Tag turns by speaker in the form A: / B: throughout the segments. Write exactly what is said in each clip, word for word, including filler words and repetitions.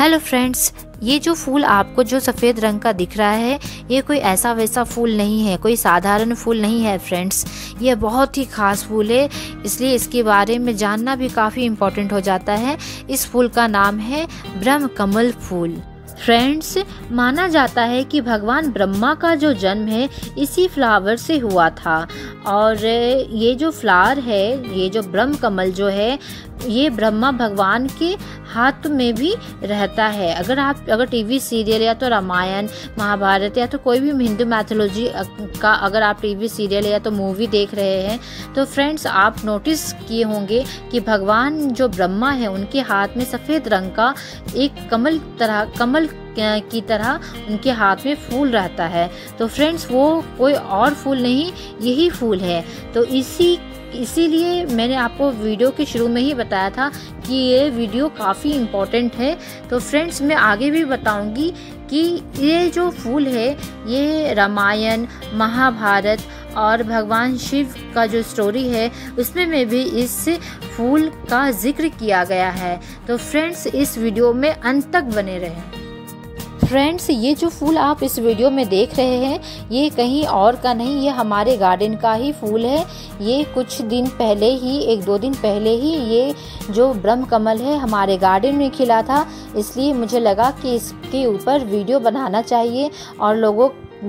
A: Hello friends, ये जो फूल आपको जो सफ़ेद रंग का दिख रहा है, ये कोई ऐसा वैसा फूल नहीं है, कोई साधारण फूल नहीं है फ्रेंड्स। ये बहुत ही ख़ास फूल है, इसलिए इसके बारे में जानना भी काफ़ी इम्पोर्टेंट हो जाता है। इस फूल का नाम है ब्रह्म कमल फूल। फ्रेंड्स, माना जाता है कि भगवान ब्रह्मा का जो जन्म है इसी फ्लावर से हुआ था। और ये जो फ्लावर है, ये जो ब्रह्म कमल जो है, ये ब्रह्मा भगवान के हाथ में भी रहता है। अगर आप अगर टीवी सीरियल या तो रामायण महाभारत या तो कोई भी हिंदू मैथोलॉजी का अगर आप टीवी सीरियल या तो मूवी देख रहे हैं तो फ्रेंड्स आप नोटिस किए होंगे कि भगवान जो ब्रह्मा है उनके हाथ में सफ़ेद रंग का एक कमल तरह कमल की तरह उनके हाथ में फूल रहता है। तो फ्रेंड्स वो कोई और फूल नहीं, यही फूल है। तो इसी इसीलिए मैंने आपको वीडियो के शुरू में ही बताया था कि ये वीडियो काफ़ी इम्पोर्टेंट है। तो फ्रेंड्स मैं आगे भी बताऊंगी कि ये जो फूल है ये रामायण महाभारत और भगवान शिव का जो स्टोरी है उसमें में भी इस फूल का जिक्र किया गया है। तो फ्रेंड्स इस वीडियो में अंत तक बने रहें। फ्रेंड्स, ये जो फूल आप इस वीडियो में देख रहे हैं ये कहीं और का नहीं, ये हमारे गार्डन का ही फूल है। ये कुछ दिन पहले ही एक दो दिन पहले ही ये जो ब्रह्म कमल है हमारे गार्डन में खिला था, इसलिए मुझे लगा कि इसके ऊपर वीडियो बनाना चाहिए और लोगों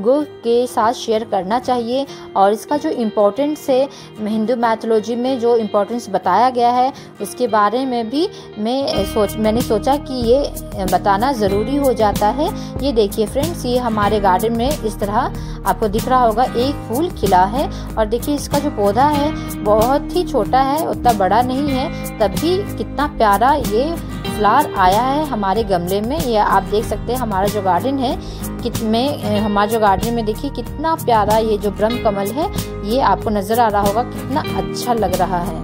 A: के साथ शेयर करना चाहिए। और इसका जो इम्पोर्टेंस है हिंदू मैथोलॉजी में जो इम्पोर्टेंस बताया गया है उसके बारे में भी मैं सोच मैंने सोचा कि ये बताना ज़रूरी हो जाता है। ये देखिए फ्रेंड्स, ये हमारे गार्डन में इस तरह आपको दिख रहा होगा एक फूल खिला है। और देखिए इसका जो पौधा है बहुत ही छोटा है, उतना बड़ा नहीं है, तब भी कितना प्यारा ये फ्लावर आया है हमारे गमले में। ये आप देख सकते हैं हमारा जो गार्डन है में हमारे जो गार्डन में देखिए कितना प्यारा ये जो ब्रह्म कमल है ये आपको नज़र आ रहा होगा, कितना अच्छा लग रहा है।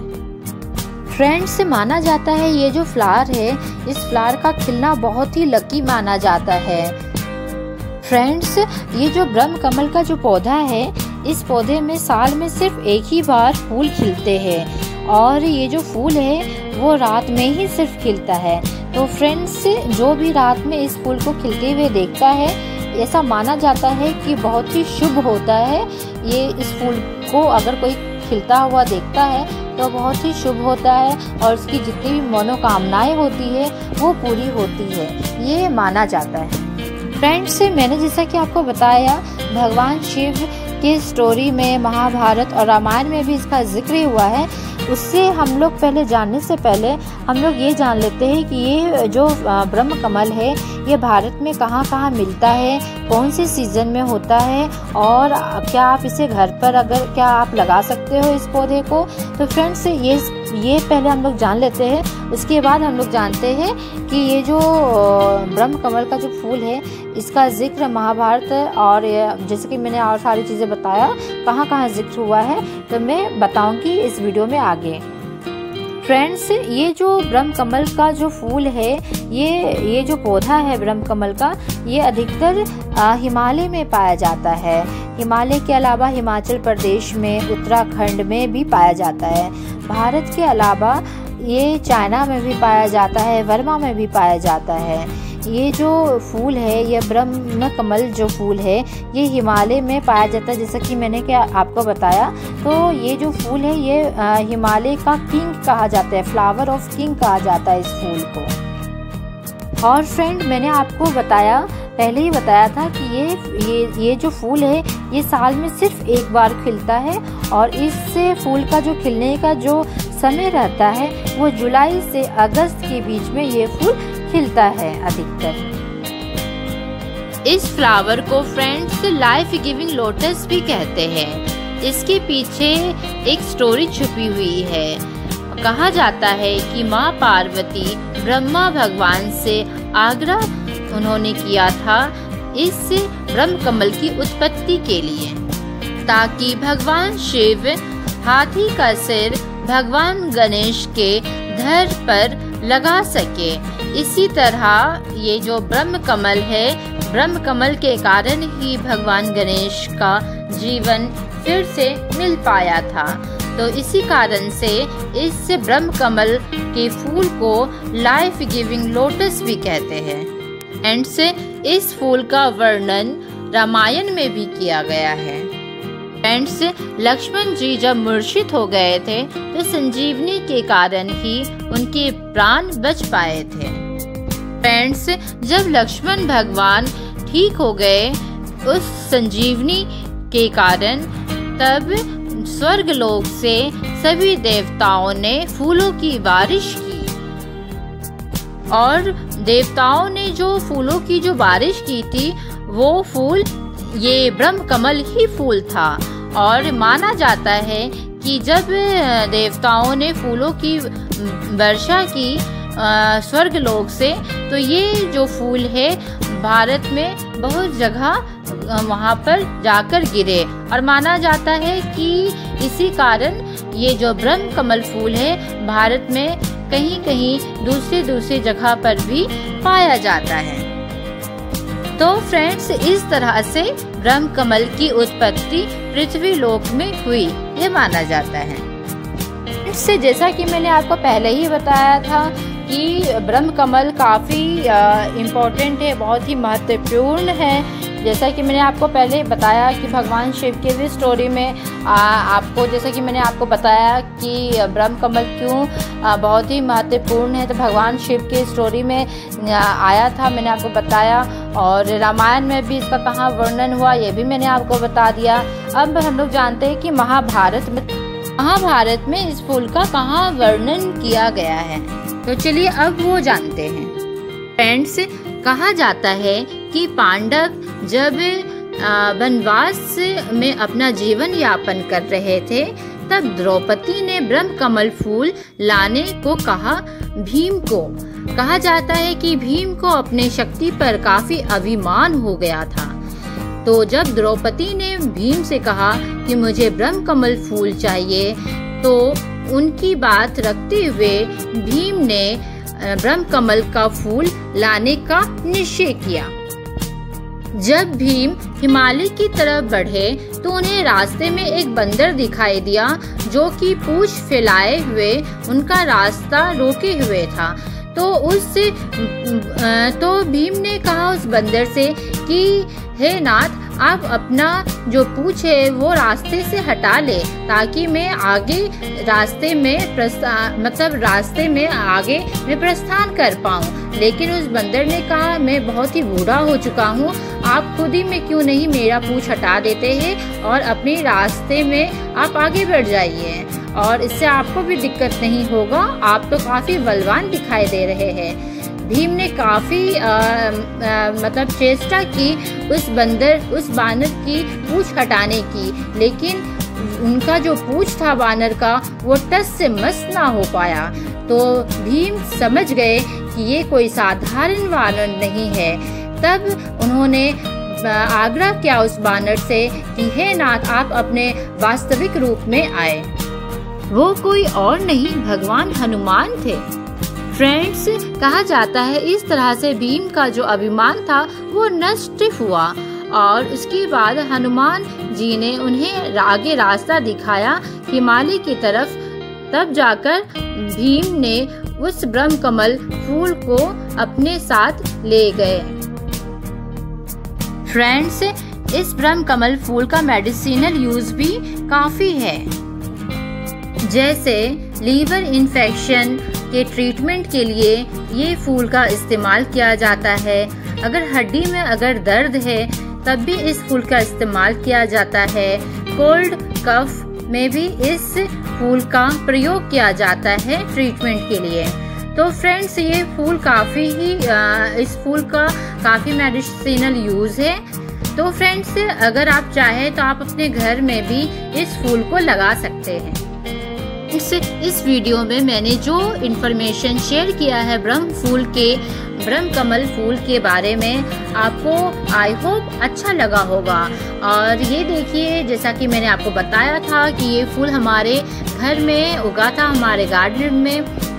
A: फ्रेंड्स, माना जाता है ये जो फ्लावर है इस फ्लावर का खिलना बहुत ही लकी माना जाता है। फ्रेंड्स, ये जो ब्रह्म कमल का जो पौधा है इस पौधे में साल में सिर्फ एक ही बार फूल खिलते हैं और ये जो फूल है वो रात में ही सिर्फ खिलता है। तो फ्रेंड्स, जो भी रात में इस फूल को खिलते हुए देखता है ऐसा माना जाता है कि बहुत ही शुभ होता है। ये इस फूल को अगर कोई खिलता हुआ देखता है तो बहुत ही शुभ होता है और उसकी जितनी भी मनोकामनाएं होती है वो पूरी होती है, ये माना जाता है। फ्रेंड्स, मैंने जैसा कि आपको बताया भगवान शिव की स्टोरी में महाभारत और रामायण में भी इसका जिक्र हुआ है। उससे हम लोग पहले जानने से पहले हम लोग ये जान लेते हैं कि ये जो ब्रह्म कमल है ये भारत में कहाँ कहाँ मिलता है, कौन से सीज़न में होता है और क्या आप इसे घर पर अगर क्या आप लगा सकते हो इस पौधे को। तो फ्रेंड्स ये ये पहले हम लोग जान लेते हैं, उसके बाद हम लोग जानते हैं कि ये जो ब्रह्म कमल का जो फूल है इसका जिक्र महाभारत और जैसे कि मैंने और सारी चीज़ें बताया कहाँ कहाँ जिक्र हुआ है तो मैं बताऊंगी इस वीडियो में आगे। फ्रेंड्स, ये जो ब्रह्म कमल का जो फूल है ये ये जो पौधा है ब्रह्म कमल का ये अधिकतर हिमालय में पाया जाता है। हिमालय के अलावा हिमाचल प्रदेश में उत्तराखंड में भी पाया जाता है। भारत के अलावा ये चाइना में भी पाया जाता है, बर्मा में भी पाया जाता है। ये जो फूल है ये ब्रह्म कमल जो फूल है ये हिमालय में पाया जाता है, जैसा कि मैंने क्या आपको बताया। तो ये जो फूल है ये हिमालय का किंग कहा जाता है, फ्लावर ऑफ किंग कहा जाता है इस फूल को। और फ्रेंड, मैंने आपको बताया पहले ही बताया था कि ये ये ये जो फूल है ये साल में सिर्फ एक बार खिलता है और इससे फूल का जो खिलने का जो समय रहता है वो जुलाई से अगस्त के बीच में ये फूल खिलता है अधिकतर। इस फ्लावर को फ्रेंड्स लाइफ गिविंग लोटस भी कहते हैं। इसके पीछे एक स्टोरी छुपी हुई है। कहा जाता है कि माँ पार्वती ब्रह्मा भगवान से आग्रह उन्होंने किया था इस ब्रह्म कमल की उत्पत्ति के लिए, ताकि भगवान शिव हाथी का सिर भगवान गणेश के धड़ पर लगा सके। इसी तरह ये जो ब्रह्म कमल है, ब्रह्म कमल के कारण ही भगवान गणेश का जीवन फिर से मिल पाया था। तो इसी कारण से इस ब्रह्म कमल के फूल को लाइफ गिविंग लोटस भी कहते हैं। एंड से इस फूल का वर्णन रामायण में भी किया गया है। एंड से लक्ष्मण जी जब मूर्छित हो गए थे तो संजीवनी के कारण ही उनके प्राण बच पाए थे। फ्रेंड्स, जब लक्ष्मण भगवान ठीक हो गए उस संजीवनी के कारण, तब स्वर्ग लोक से सभी देवताओं ने फूलों की बारिश की। और देवताओं ने जो फूलों की जो बारिश की थी वो फूल ये ब्रह्म कमल ही फूल था। और माना जाता है कि जब देवताओं ने फूलों की वर्षा की स्वर्ग लोक से, तो ये जो फूल है भारत में बहुत जगह वहाँ पर जाकर गिरे। और माना जाता है कि इसी कारण ये जो ब्रह्म कमल फूल है भारत में कहीं कहीं दूसरे दूसरे जगह पर भी पाया जाता है। तो फ्रेंड्स, इस तरह से ब्रह्म कमल की उत्पत्ति पृथ्वी लोक में हुई, ये माना जाता है। इससे जैसा कि मैंने आपको पहले ही बताया था कि ब्रह्म कमल काफ़ी इम्पोर्टेंट है, बहुत ही महत्वपूर्ण है। जैसा कि मैंने आपको पहले बताया कि भगवान शिव के भी स्टोरी में आ, आपको जैसा कि मैंने आपको बताया कि ब्रह्म कमल क्यों आ, बहुत ही महत्वपूर्ण है, तो भगवान शिव के स्टोरी में आ, आया था, मैंने आपको बताया। और रामायण में भी इसका कहाँ वर्णन हुआ ये भी मैंने आपको बता दिया। अब हम लोग जानते हैं कि महाभारत में महाभारत में इस फूल का कहाँ वर्णन किया गया है, तो चलिए अब वो जानते हैं। फ्रेंड्स, कहा जाता है कि पांडव जब वनवास में अपना जीवन यापन कर रहे थे, तब द्रौपदी ने ब्रह्म कमल फूल लाने को कहा भीम को। कहा जाता है कि भीम को अपने शक्ति पर काफी अभिमान हो गया था। तो जब द्रौपदी ने भीम से कहा कि मुझे ब्रह्म कमल फूल चाहिए, तो उनकी बात रखते हुए भीम ने ब्रह्म कमल का फूल लाने का निश्चय किया। जब भीम हिमालय की तरफ बढ़े तो उन्हें रास्ते में एक बंदर दिखाई दिया जो कि पूंछ फैलाए हुए उनका रास्ता रोके हुए था। तो उससे तो भीम ने कहा उस बंदर से कि हे नाथ, आप अपना जो पूंछ है वो रास्ते से हटा ले ताकि मैं आगे रास्ते में प्रस्थान मतलब रास्ते में आगे मैं प्रस्थान कर पाऊँ। लेकिन उस बंदर ने कहा मैं बहुत ही बूढ़ा हो चुका हूँ, आप खुद ही में क्यों नहीं मेरा पूंछ हटा देते हैं और अपने रास्ते में आप आगे बढ़ जाइए, और इससे आपको भी दिक्कत नहीं होगा, आप तो काफ़ी बलवान दिखाई दे रहे हैं। भीम ने काफ़ी मतलब चेष्टा की उस बंदर उस बानर की पूंछ हटाने की, लेकिन उनका जो पूंछ था बानर का वो टस से मस ना हो पाया। तो भीम समझ गए कि ये कोई साधारण वानर नहीं है। तब उन्होंने आग्रह किया उस बानर से कि हे नाथ, आप अपने वास्तविक रूप में आए। वो कोई और नहीं भगवान हनुमान थे। फ्रेंड्स, कहा जाता है इस तरह से भीम का जो अभिमान था वो नष्ट हुआ, और उसके बाद हनुमान जी ने उन्हें आगे रास्ता दिखाया हिमालय की तरफ। तब जाकर भीम ने उस ब्रह्म कमल फूल को अपने साथ ले गए। फ्रेंड्स, इस ब्रह्म कमल फूल का मेडिसिनल यूज भी काफी है। जैसे लीवर इन्फेक्शन के ट्रीटमेंट के लिए ये फूल का इस्तेमाल किया जाता है। अगर हड्डी में अगर दर्द है तब भी इस फूल का इस्तेमाल किया जाता है। कोल्ड कफ में भी इस फूल का प्रयोग किया जाता है ट्रीटमेंट के लिए। तो फ्रेंड्स, ये फूल काफ़ी ही इस फूल का काफ़ी मेडिसिनल यूज़ है। तो फ्रेंड्स, अगर आप चाहें तो आप अपने घर में भी इस फूल को लगा सकते हैं। इस इस वीडियो में मैंने जो इन्फॉर्मेशन शेयर किया है ब्रह्म फूल के ब्रह्म कमल फूल के बारे में, आपको आई होप अच्छा लगा होगा। और ये देखिए, जैसा कि मैंने आपको बताया था कि ये फूल हमारे घर में उगा था, हमारे गार्डन में।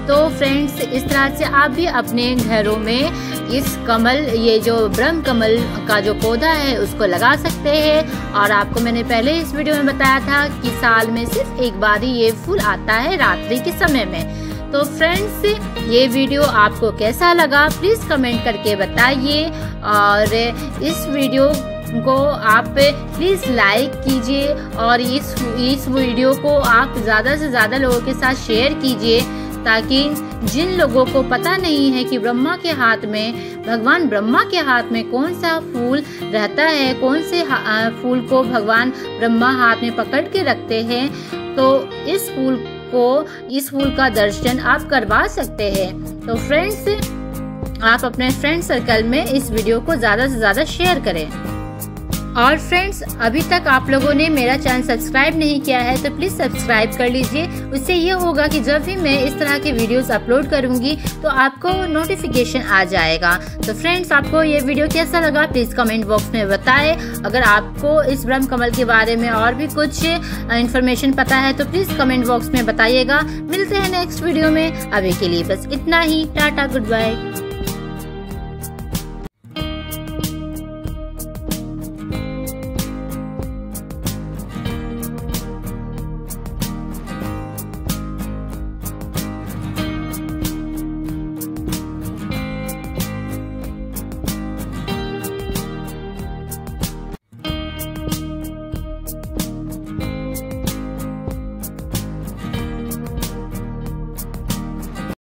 A: तो फ्रेंड्स, इस तरह से आप भी अपने घरों में इस कमल, ये जो ब्रह्म कमल का जो पौधा है उसको लगा सकते हैं। और आपको मैंने पहले इस वीडियो में बताया था कि साल में सिर्फ एक बार ही ये फूल आता है रात्रि के समय में। तो फ्रेंड्स, ये वीडियो आपको कैसा लगा प्लीज़ कमेंट करके बताइए, और इस वीडियो को आप प्लीज़ लाइक कीजिए और इस इस वीडियो को आप ज़्यादा से ज़्यादा लोगों के साथ शेयर कीजिए, ताकि जिन लोगों को पता नहीं है कि ब्रह्मा के हाथ में, भगवान ब्रह्मा के हाथ में कौन सा फूल रहता है, कौन से फूल को भगवान ब्रह्मा हाथ में पकड़ के रखते हैं, तो इस फूल को इस फूल का दर्शन आप करवा सकते हैं। तो फ्रेंड्स, आप अपने फ्रेंड सर्कल में इस वीडियो को ज़्यादा से ज़्यादा शेयर करें। और फ्रेंड्स, अभी तक आप लोगों ने मेरा चैनल सब्सक्राइब नहीं किया है तो प्लीज़ सब्सक्राइब कर लीजिए। उससे ये होगा कि जब भी मैं इस तरह के वीडियोस अपलोड करूंगी तो आपको नोटिफिकेशन आ जाएगा। तो फ्रेंड्स, आपको ये वीडियो कैसा लगा प्लीज़ कमेंट बॉक्स में बताएं। अगर आपको इस ब्रह्म कमल के बारे में और भी कुछ इन्फॉर्मेशन पता है तो प्लीज़ कमेंट बॉक्स में बताइएगा। मिलते हैं नेक्स्ट वीडियो में, अभी के लिए बस इतना ही। Tata, good bye.